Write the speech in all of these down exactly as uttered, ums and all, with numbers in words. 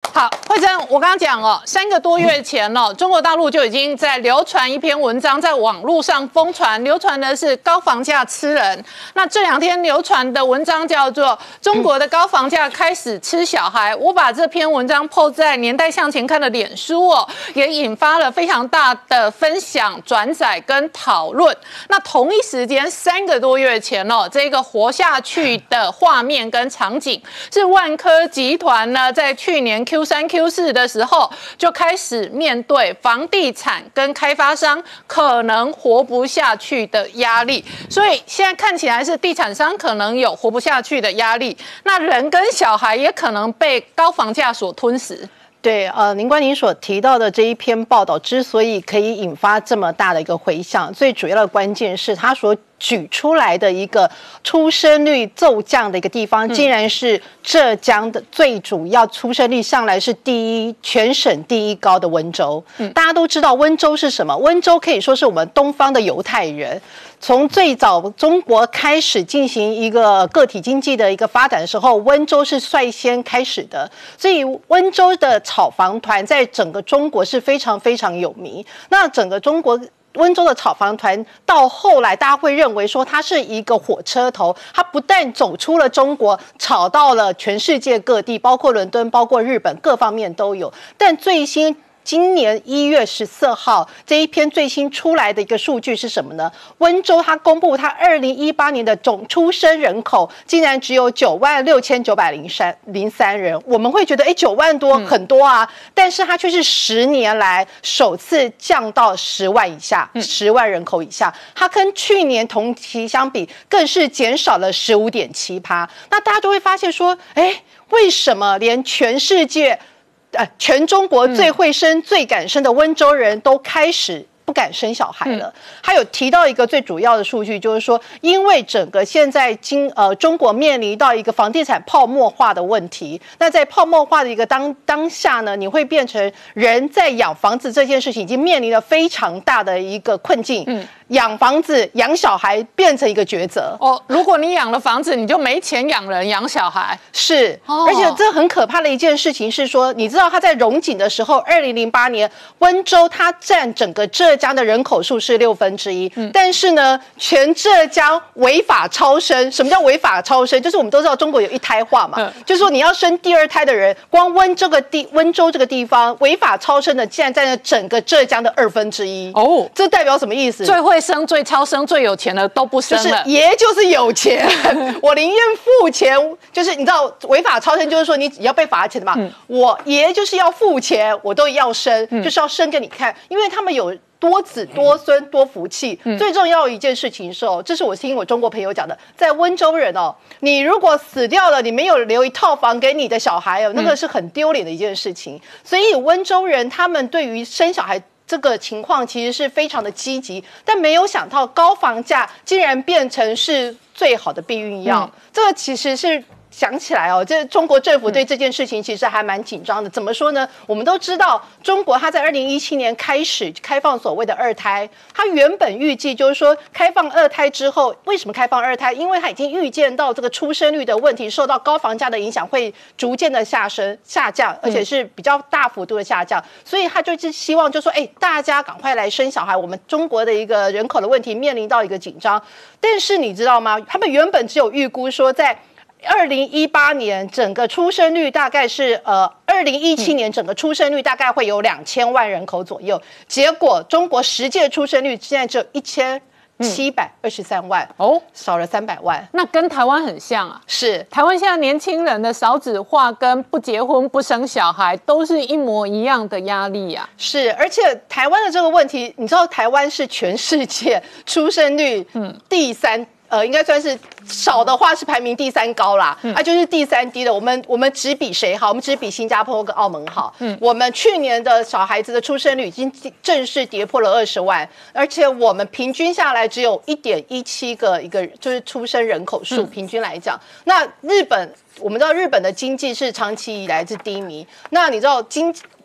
好，慧珍，我刚刚讲哦，三个多月前哦，中国大陆就已经在流传一篇文章，在网络上疯传，流传的是高房价吃人。那这两天流传的文章叫做《中国的高房价开始吃小孩》，我把这篇文章 po 在年代向前看的脸书哦，也引发了非常大的分享、转载跟讨论。那同一时间，三个多月前哦，这个活下去的画面跟场景是万科集团呢，在去年 Q 三 Q 四的时候就开始面对房地产跟开发商可能活不下去的压力，所以现在看起来是地产商可能有活不下去的压力，那人跟小孩也可能被高房价所吞噬。 对，呃，林官您所提到的这一篇报道之所以可以引发这么大的一个回响，最主要的关键是他所举出来的一个出生率骤降的一个地方，竟然是浙江的最主要出生率上来是第一，全省第一高的温州。嗯、大家都知道温州是什么？温州可以说是我们东方的犹太人。从最早中国开始进行一个个体经济的一个发展的时候，温州是率先开始的，所以温州的炒房团在整个中国是非常非常有名。那整个中国温州的炒房团到后来，大家会认为说它是一个火车头，它不但走出了中国，炒到了全世界各地，包括伦敦、包括日本，各方面都有。但最新今年一月十四号这一篇最新出来的一个数据是什么呢？温州它公布它二零一八年的总出生人口竟然只有九万六千九百零三零三人。我们会觉得，哎，九万多很多啊，嗯、但是它却是十年来首次降到十万以下，十万人口以下。它跟去年同期相比，更是减少了十五点七趴。那大家就会发现说，哎，为什么连全世界？呃，全中国最会生、嗯、最敢生的温州人都开始不敢生小孩了。还、嗯、有提到一个最主要的数据，就是说，因为整个现在经呃中国面临到一个房地产泡沫化的问题，那在泡沫化的一个当当下呢，你会变成人在养房子这件事情已经面临了非常大的一个困境。嗯。养房子、养小孩变成一个抉择哦。如果你养了房子，你就没钱养人、养小孩。 是，哦、而且这很可怕的一件事情是说，你知道他在荣景的时候，二零零八年温州它占整个浙江的人口数是六分之一，嗯、但是呢，全浙江违法超生。什么叫违法超生？就是我们都知道中国有一胎化嘛，嗯、就是说你要生第二胎的人，光温这个地温州这个地方违法超生的，竟然占了整个浙江的二分之一。哦，这代表什么意思？ 最会生、最超生、最有钱的都不生了， 就是爷就是有钱，我宁愿付钱，就是你知道违法超生就是说你只要被罚钱的嘛，嗯、我爷就是要付钱，我都要生，嗯、就是要生给你看，因为他们有多子多孙多福气。嗯、最重要的一件事情是哦，这是我听我中国朋友讲的，在温州人哦，你如果死掉了，你没有留一套房给你的小孩哦，那个是很丢脸的一件事情。嗯、所以温州人他们对于生小孩这个情况其实是非常的积极，但没有想到高房价竟然变成是最好的避孕药。嗯、这个其实是想起来哦，这中国政府对这件事情其实还蛮紧张的。怎么说呢？我们都知道，中国它在二零一七年开始开放所谓的二胎，它原本预计就是说，开放二胎之后，为什么开放二胎？因为它已经预见到这个出生率的问题受到高房价的影响，会逐渐的下升下降，而且是比较大幅度的下降。所以他就是希望，就说，哎，大家赶快来生小孩，我们中国的一个人口的问题面临到一个紧张。但是你知道吗？他们原本只有预估说在二零一八年整个出生率大概是呃，二零一七年整个出生率大概会有两千万人口左右，结果中国实际的出生率现在只有一千七百二十三万哦，少了三百万。 那跟台湾很像啊。 是， 台湾现在年轻人的少子化跟不结婚不生小孩都是一模一样的压力啊。 是，而且台湾的这个问题，你知道台湾是全世界出生率嗯第三。呃，应该算是少的话是排名第三高啦，嗯、啊，就是第三低的。我们我们只比谁好？我们只比新加坡跟澳门好。嗯，我们去年的小孩子的出生率已经正式跌破了二十万，而且我们平均下来只有一点一七个一个就是出生人口数，嗯、平均来讲。那日本，我们知道日本的经济是长期以来是低迷。那你知道经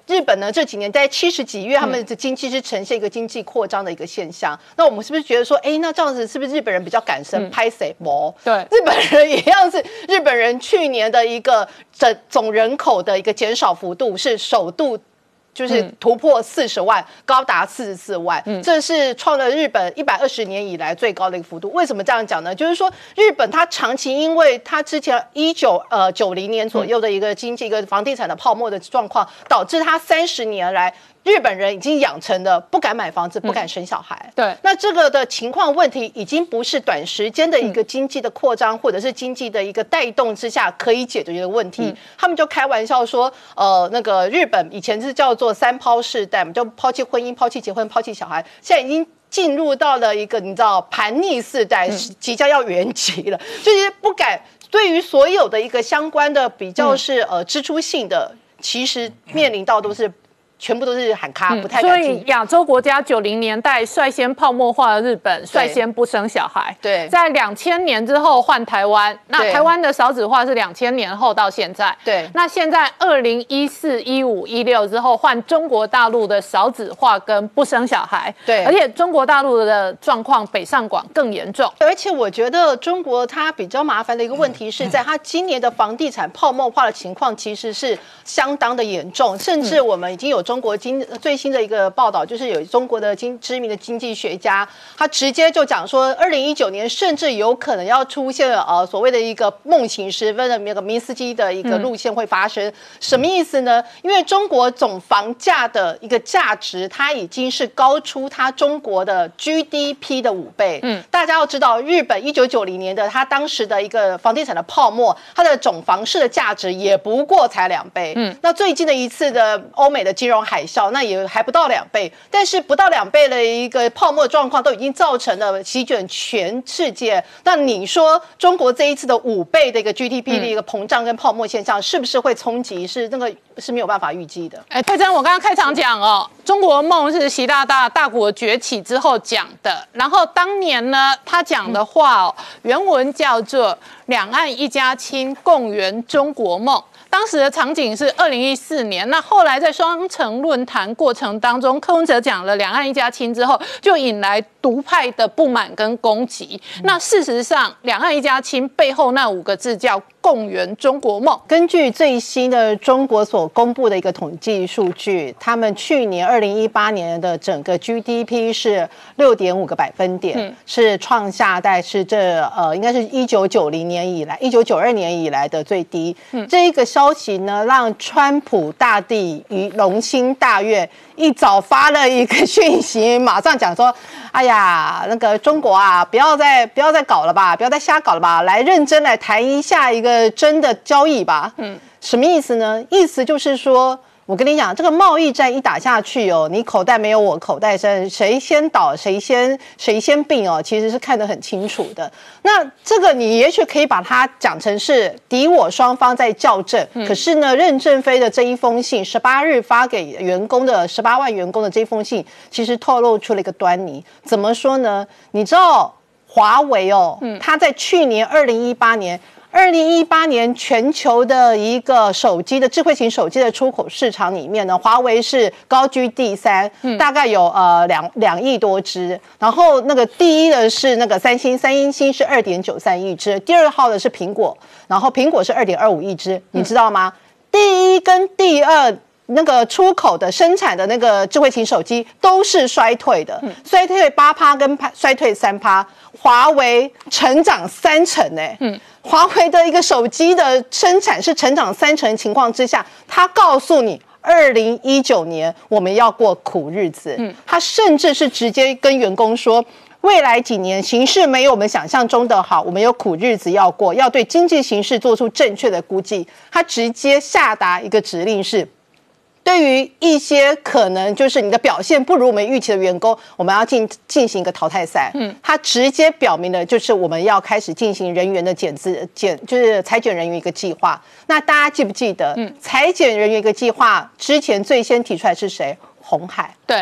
日本呢这几年在七十几月，他们的经济是呈现一个经济扩张的一个现象。嗯、那我们是不是觉得说，哎，那这样子是不是日本人比较敢生拍谁模？ 对， 日本人一样是日本人去年的一个总总人口的一个减少幅度是首度。就是突破四十万，嗯、高达四十四万，嗯、这是创了日本一百二十年以来最高的一个幅度。为什么这样讲呢？就是说，日本它长期因为它之前一九呃九零年左右的一个经济、一个房地产的泡沫的状况，导致它三十年来。日本人已经养成了不敢买房子、不敢生小孩。 嗯、对， 那这个的情况问题已经不是短时间的一个经济的扩张，嗯、或者是经济的一个带动之下可以解决的问题。嗯、他们就开玩笑说，呃，那个日本以前是叫做三抛世代，就抛弃婚姻、抛弃结婚、抛弃小孩，现在已经进入到了一个你知道叛逆世代，嗯、即将要圆寂了，就是不敢对于所有的一个相关的比较是、嗯、呃支出性的，其实面临到都是。全部都是喊卡，不太敢进。 所以亚洲国家九零年代率先泡沫化的日本，率先不生小孩。 对， 在两千年之后换台湾，那台湾的少子化是两千年后到现在。 对， 那现在二零一四、一五、一六之后换中国大陆的少子化跟不生小孩。 对， 而且中国大陆的状况北上广更严重。 而且我觉得中国它比较麻烦的一个问题是在它今年的房地产泡沫化的情况其实是相当的严重，甚至我们已经有。中国经最新的一个报道，就是有中国的经知名的经济学家，他直接就讲说，二零一九年甚至有可能要出现呃所谓的一个梦醒时分的那个明斯基的一个路线会发生。嗯、什么意思呢？因为中国总房价的一个价值，它已经是高出它中国的 G D P 的五倍。嗯，大家要知道，日本一九九零年的它当时的一个房地产的泡沫，它的总房市的价值也不过才两倍。嗯，那最近的一次的欧美的金融海啸，那也还不到两倍，但是不到两倍的一个泡沫状况都已经造成了席卷全世界。那你说中国这一次的五倍的一个 G D P 的一个膨胀跟泡沫现象，是不是会冲击？是那个是没有办法预计的。 哎，慧珍，我刚刚开场讲哦，中国梦是习大大大国崛起之后讲的，然后当年呢，他讲的话哦，原文叫做“两岸一家亲，共圆中国梦”。当时的场景是二零一四年，那后来在双城论坛过程当中，柯文哲讲了两岸一家亲之后，就引来独派的不满跟攻击。嗯、那事实上，两岸一家亲背后那五个字叫共圆中国梦。 根据最新的中国所公布的一个统计数据，他们去年二零一八年的整个 G D P 是六点五个百分点，嗯、是创下大概是这呃应该是一九九零年以来、一九九二年以来的最低。嗯、这一个消息呢，让川普大帝于龙心大悦，一早发了一个讯息，马上讲说：“哎呀，那个中国啊，不要再不要再搞了吧，不要再瞎搞了吧，来认真来谈一下一个真的交易吧。”嗯，什么意思呢？意思就是说，我跟你讲，这个贸易战一打下去哦，你口袋没有我口袋深，谁先倒谁先谁先病哦，其实是看得很清楚的。那这个你也许可以把它讲成是敌我双方在校正，嗯、可是呢，任正非的这一封信，十八日发给员工的十八万员工的这封信，其实透露出了一个端倪。怎么说呢？你知道华为哦，嗯、它在去年二零一八年。二零一八年全球的一个手机的智慧型手机的出口市场里面呢，华为是高居第三，嗯、大概有呃两两亿多只。然后那个第一的是那个三星，三星是二点九三亿只。第二号的是苹果，然后苹果是二点二五亿只，你知道吗？嗯、第一跟第二。那个出口的生产的那个智慧型手机都是衰退的，嗯、衰退八趴跟衰退三趴，华为成长三成哎、欸，嗯，华为的一个手机的生产是成长三成情况之下，他告诉你。二零一九年我们要过苦日子，嗯，他甚至是直接跟员工说，未来几年形势没有我们想象中的好，我们有苦日子要过，要对经济形势做出正确的估计。他直接下达一个指令是。对于一些可能就是你的表现不如我们预期的员工，我们要进进行一个淘汰赛。嗯，他直接表明了，就是我们要开始进行人员的减资减，就是裁减人员一个计划。那大家记不记得，嗯，裁减人员一个计划之前最先提出来是谁？鸿海。 对。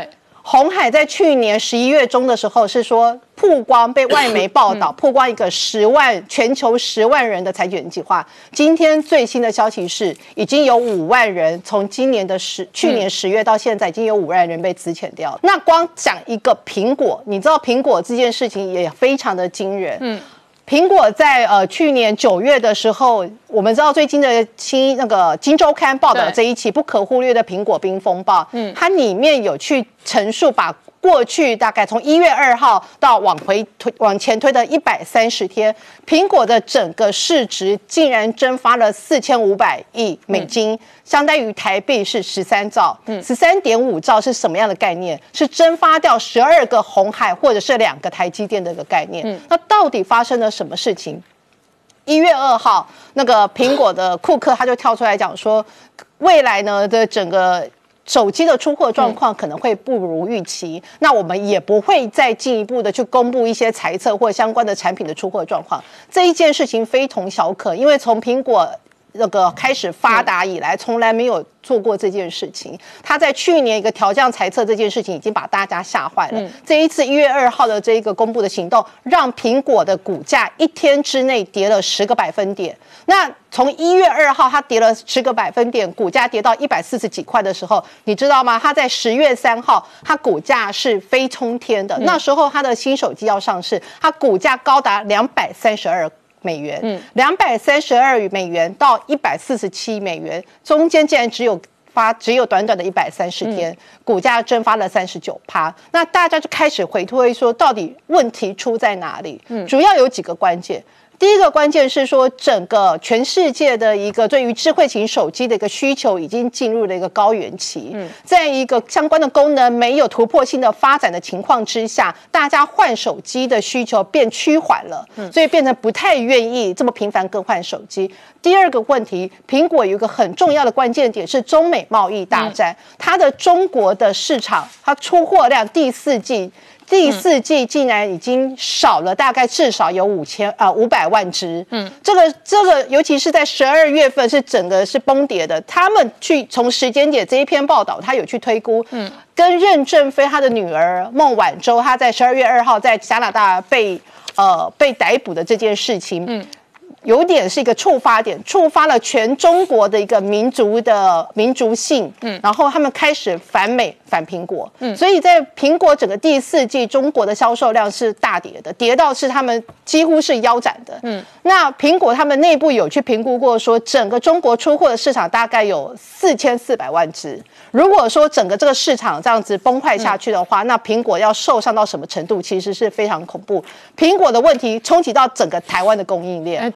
鸿海在去年十一月中的时候是说曝光被外媒报道曝光一个十万全球十万人的裁减计划。今天最新的消息是，已经有五万人从今年的十去年十月到现在，已经有五万人被资遣掉了。那光讲一个苹果，你知道苹果这件事情也非常的惊人。嗯。苹果在呃去年九月的时候，我们知道最近的新那个《金周刊》报道这一期不可忽略的苹果冰风暴，嗯，它里面有去陈述把过去大概从一月二号到往回推往前推的一百三十天，苹果的整个市值竟然蒸发了四千五百亿美金，嗯、相当于台币是十三兆，十三点五兆是什么样的概念？是蒸发掉十二个鸿海或者是两个台积电的一个概念。嗯、那到底发生了什么事情？一月二号，那个苹果的库克他就跳出来讲说，未来呢的整个手机的出货状况可能会不如预期，嗯、那我们也不会再进一步的去公布一些财测或相关的产品的出货状况。这一件事情非同小可，因为从苹果那个开始发达以来，从来没有做过这件事情。他在去年一个调降财测这件事情已经把大家吓坏了。嗯、这一次一月二号的这一个公布的行动，让苹果的股价一天之内跌了十个百分点。那从一月二号它跌了十个百分点，股价跌到一百四十几块的时候，你知道吗？它在十月三号，它股价是飞冲天的。嗯、那时候它的新手机要上市，它股价高达两百三十二美元，嗯，两百三十二美元到一百四十七美元，中间竟然只有发只有短短的一百三十天，嗯、股价蒸发了三十九趴。那大家就开始回推说，到底问题出在哪里？嗯，主要有几个关键。第一个关键是说，整个全世界的一个对于智慧型手机的一个需求已经进入了一个高原期，嗯、在一个相关的功能没有突破性的发展的情况之下，大家换手机的需求变趋缓了，嗯、所以变成不太愿意这么频繁更换手机。第二个问题，苹果有一个很重要的关键点是中美贸易大战，嗯、它的中国的市场，它出货量第四季。第四季竟然已经少了大概至少有五千啊五百万只，嗯，这个这个尤其是在十二月份是整个是崩跌的。他们去从时间点这一篇报道，他有去推估，嗯，跟任正非他的女儿孟晚舟，她在十二月二号在加拿大被呃被逮捕的这件事情，嗯。有点是一个触发点，触发了全中国的一个民族的民族性，嗯，然后他们开始反美反苹果，嗯，所以在苹果整个第四季，中国的销售量是大跌的，跌到是他们几乎是腰斩的，嗯，那苹果他们内部有去评估过，说整个中国出货的市场大概有四千四百万只，如果说整个这个市场这样子崩坏下去的话，嗯、那苹果要受伤到什么程度，其实是非常恐怖。苹果的问题冲击到整个台湾的供应链。